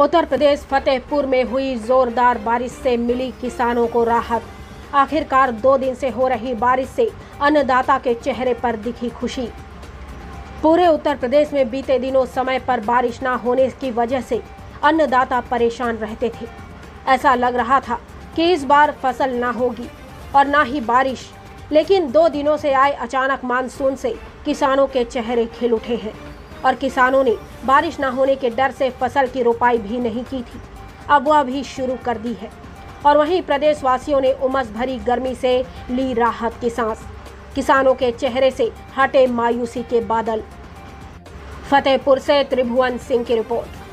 उत्तर प्रदेश फतेहपुर में हुई जोरदार बारिश से मिली किसानों को राहत। आखिरकार 2 दिन से हो रही बारिश से अन्नदाता के चेहरे पर दिखी खुशी। पूरे उत्तर प्रदेश में बीते दिनों समय पर बारिश न होने की वजह से अन्नदाता परेशान रहते थे। ऐसा लग रहा था कि इस बार फसल ना होगी और ना ही बारिश, लेकिन 2 दिनों से आए अचानक मानसून से किसानों के चेहरे खिल उठे हैं और किसानों ने बारिश न होने के डर से फसल की रोपाई भी नहीं की थी, अब वह भी शुरू कर दी है। और वहीं प्रदेशवासियों ने उमस भरी गर्मी से ली राहत की सांस। किसानों के चेहरे से हटे मायूसी के बादल। फतेहपुर से त्रिभुवन सिंह की रिपोर्ट।